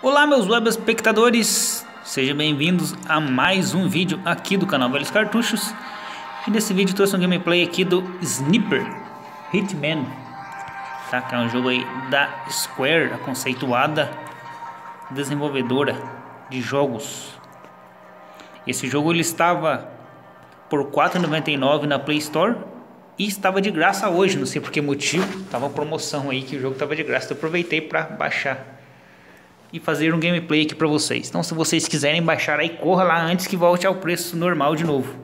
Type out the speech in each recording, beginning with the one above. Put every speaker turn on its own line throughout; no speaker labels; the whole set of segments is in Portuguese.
Olá meus web espectadores, sejam bem-vindos a mais um vídeo aqui do canal Velhos Cartuchos. E nesse vídeo eu trouxe um gameplay aqui do Sniper Hitman, tá? Que é um jogo aí da Square, a conceituada desenvolvedora de jogos. Esse jogo ele estava por R$ 4,99 na Play Store e estava de graça hoje, não sei por que motivo, estava promoção aí que o jogo estava de graça, então eu aproveitei para baixar e fazer um gameplay aqui para vocês. Então se vocês quiserem baixar aí, corra lá antes que volte ao preço normal de novo.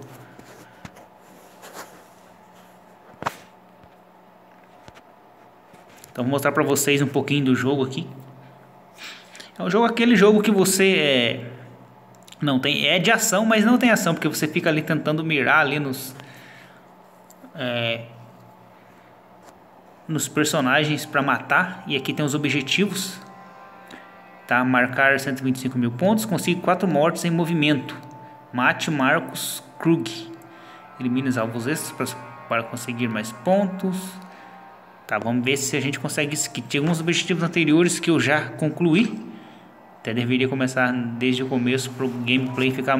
Então vou mostrar para vocês um pouquinho do jogo aqui. É um jogo, aquele jogo que você não tem, é de ação, mas não tem ação, porque você fica ali tentando mirar ali nos personagens para matar. E aqui tem os objetivos, tá? Marcar 125 mil pontos, consiga 4 mortes em movimento, mate Marcus Krug, elimine os alvos extras para conseguir mais pontos. Tá, vamos ver se a gente consegue isso aqui. Tinha alguns objetivos anteriores que eu já concluí. Até deveria começar desde o começo para o gameplay ficar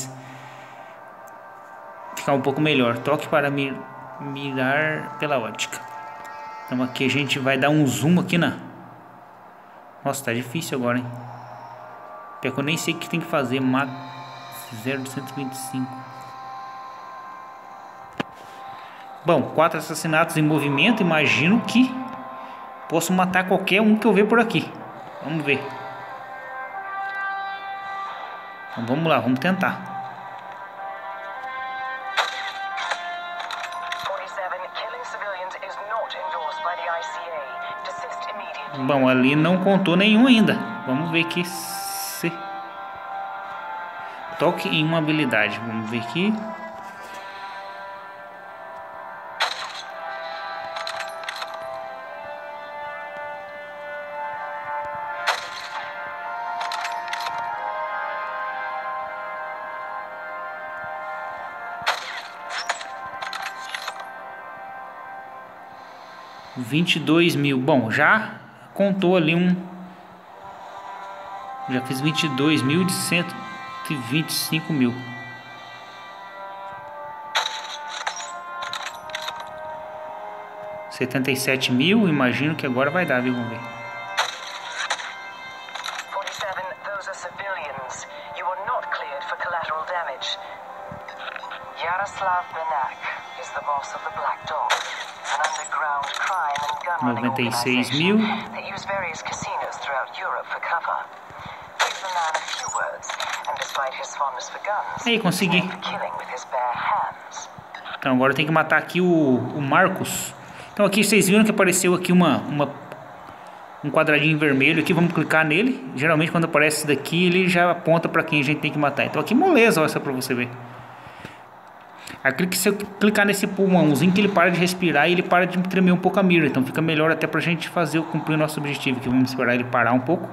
um pouco melhor. Toque para mirar pela ótica. Então aqui a gente vai dar um zoom aqui na... Nossa, tá difícil agora, hein? Pior que eu nem sei o que tem que fazer. Max 0 de 125. Bom, 4 assassinatos em movimento. Imagino que posso matar qualquer um que eu ver por aqui. Vamos ver. Então vamos lá, vamos tentar. Bom, ali não contou nenhum ainda. Vamos ver aqui se... Toque em uma habilidade. Vamos ver aqui. $22.000. Bom, já contou ali já fiz 22.000 de 125 mil. $77.000. Imagino que agora vai dar, viu? Vamos ver. Yaroslav Benak is the boss of the Black Dog, an underground crime and gun running organization that use various casinos throughout Europe for cover. He's a man of few words, and despite his fondness for guns,
aí, consegui.
killing with his bare hands. Então agora tem que matar aqui o Marcus. Então aqui vocês viram que apareceu aqui um quadradinho vermelho aqui, vamos clicar nele. Geralmente quando aparece esse daqui, ele já aponta para quem a gente tem que matar. Então aqui moleza, olha só para você ver. Aqui, se eu clicar nesse pulmãozinho, que ele para de respirar e ele para de tremer um pouco a mira. Então fica melhor até pra gente cumprir o nosso objetivo. Aqui vamos esperar ele parar um pouco.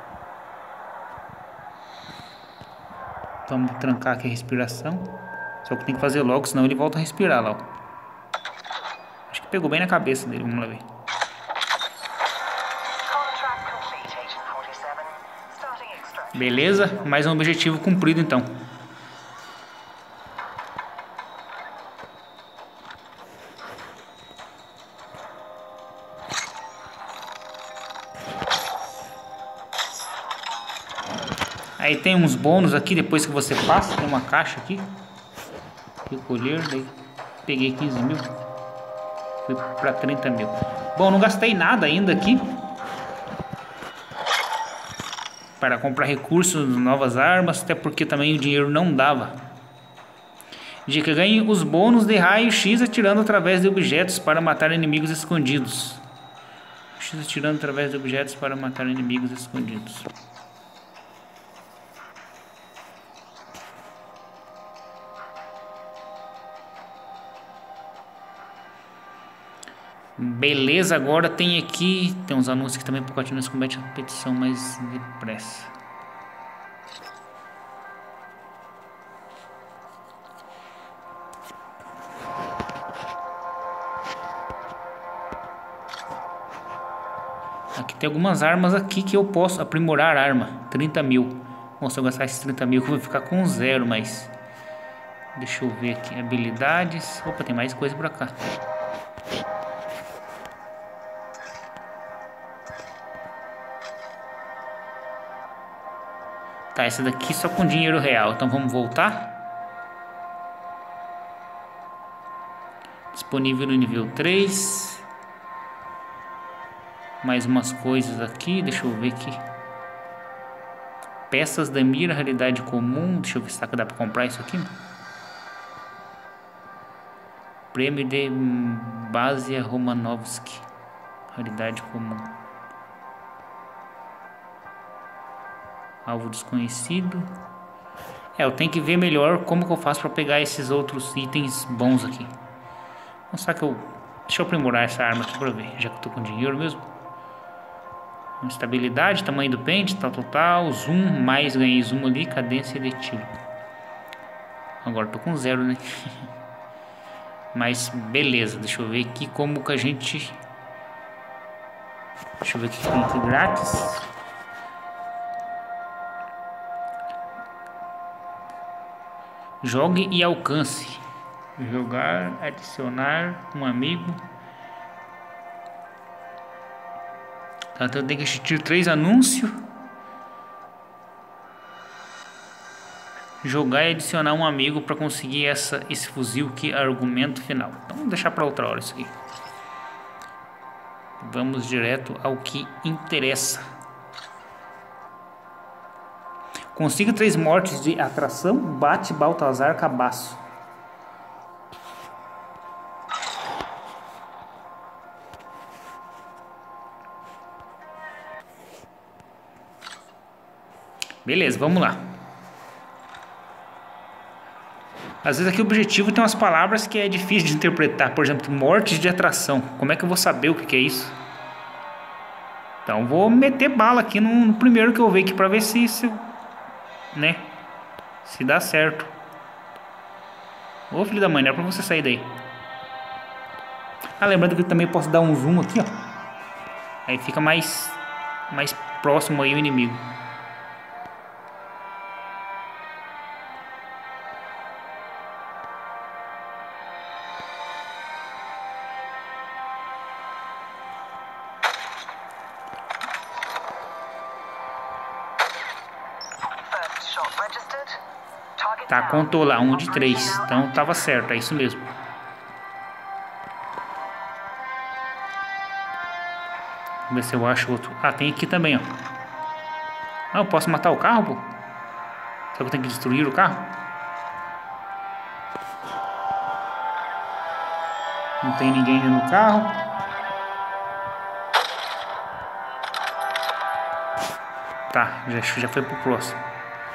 Vamos trancar aqui a respiração. Só que tem que fazer logo, senão ele volta a respirar lá, ó. Acho que pegou bem na cabeça dele, vamos lá ver. Beleza, mais um objetivo cumprido então. Aí tem uns bônus aqui depois que você passa. Tem uma caixa aqui. Recolher, daí peguei 15 mil. Fui para 30 mil. Bom, não gastei nada ainda aqui para comprar recursos, novas armas, até porque também o dinheiro não dava. Dica: ganhe os bônus de raio X atirando através de objetos para matar inimigos escondidos. X atirando através de objetos para matar inimigos escondidos. Beleza, agora tem aqui... Tem uns anúncios aqui também para continuar esse combate a petição mais depressa. tem algumas armas aqui que eu posso aprimorar a arma. 30 mil. Bom, se eu gastar esses 30 mil eu vou ficar com 0, mas... Deixa eu ver aqui. Habilidades. Opa, tem mais coisa pra cá. Tá, essa daqui só com dinheiro real. Então vamos voltar. Disponível no nível 3. Mais umas coisas aqui. Deixa eu ver aqui. Peças da mira, raridade comum. Deixa eu ver se dá pra comprar isso aqui. Prêmio de Basia Romanovski. Raridade comum. Alvo desconhecido. Eu tenho que ver melhor como que eu faço para pegar esses outros itens bons aqui. Deixa eu aprimorar essa arma aqui para ver, já que eu tô com dinheiro mesmo. Estabilidade, tamanho do pente, tal. Zoom, mais ganhei zoom ali, cadência de tiro. Agora tô com 0, né? Mas beleza, deixa eu ver aqui como que a gente... Deixa eu ver o que tem aqui grátis. Jogue e alcance. Jogar, adicionar um amigo. Tá, então eu tenho que assistir 3 anúncios. Jogar e adicionar um amigo para conseguir esse fuzil que é argumento final. Então vamos deixar para outra hora isso aqui. Vamos direto ao que interessa. Consiga 3 mortes de atração. Bate Baltazar Cabaço. Beleza, vamos lá. Às vezes aqui o objetivo tem umas palavras que é difícil de interpretar. Por exemplo, mortes de atração. Como é que eu vou saber o que é isso? Então vou meter bala aqui no primeiro que eu ver aqui para ver se né? Se dá certo. Ô filho da mãe, não é pra você sair daí. Ah, lembrando que eu também posso dar um zoom aqui, ó. Aí fica mais próximo aí o inimigo. Tá, contou lá, 1 de 3. Então tava certo, é isso mesmo. Vamos ver se eu acho outro. Ah, tem aqui também, ó. Ah, eu posso matar o carro, pô? Será que eu tenho que destruir o carro? Não tem ninguém no carro. Tá, já foi pro próximo.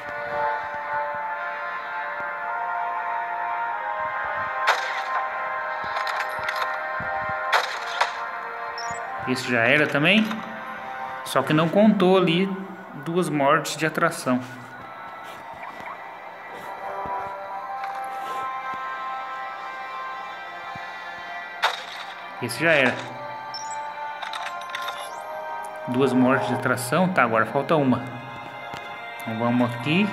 Esse já era também. Só que não contou ali 2 mortes de atração. Esse já era. 2 mortes de atração. Tá, agora falta uma. Então vamos aqui.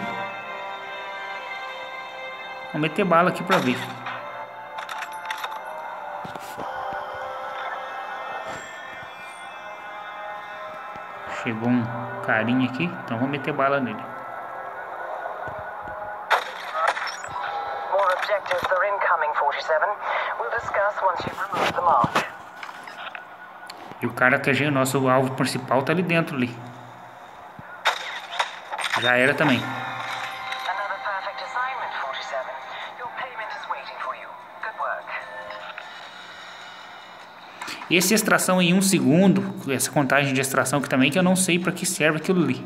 Vamos meter bala aqui pra ver. Chegou um carinha aqui, então vou meter bala nele. More objectives are incoming, 47. We'll discuss once you remove the mark. E o cara que é o nosso alvo principal tá ali dentro ali. Já era também. Another perfect assignment, 47. Your payment is waiting for you. Good work. Esse extração em 1 segundo, essa contagem de extração aqui também, que eu não sei para que serve aquilo ali.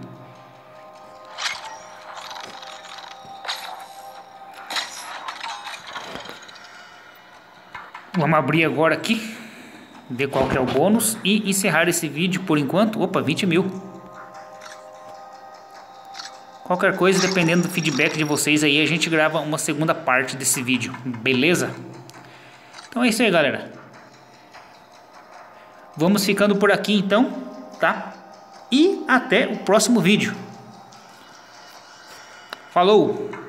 Vamos abrir agora aqui, ver qual que é o bônus e encerrar esse vídeo por enquanto. Opa, 20 mil. Qualquer coisa, dependendo do feedback de vocês aí, a gente grava uma segunda parte desse vídeo, beleza? Então é isso aí, galera. Vamos ficando por aqui então, tá? tá? E até o próximo vídeo. Falou!